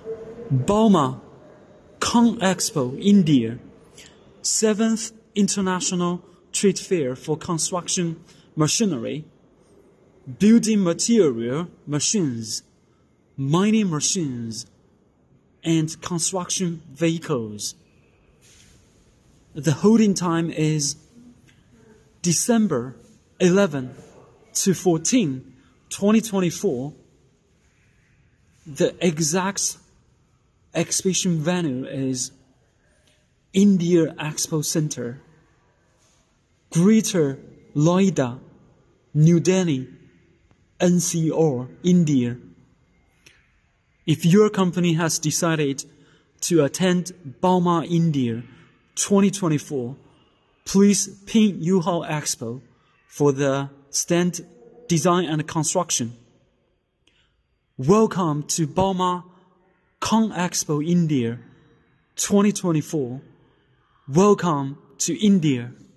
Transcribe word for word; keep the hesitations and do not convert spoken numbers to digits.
bauma CONEXPO India, seventh International Trade Fair for Construction Machinery, Building Material Machines, Mining Machines, and Construction Vehicles. The holding time is December eleventh to fourteenth, twenty twenty-four. The exact exhibition venue is India Expo Center, Greater Noida, New Delhi, N C R, India. If your company has decided to attend bauma India twenty twenty-four, please ping YOHO Expo for the stand design and construction. Welcome to bauma CONEXPO India twenty twenty-four. Welcome to India.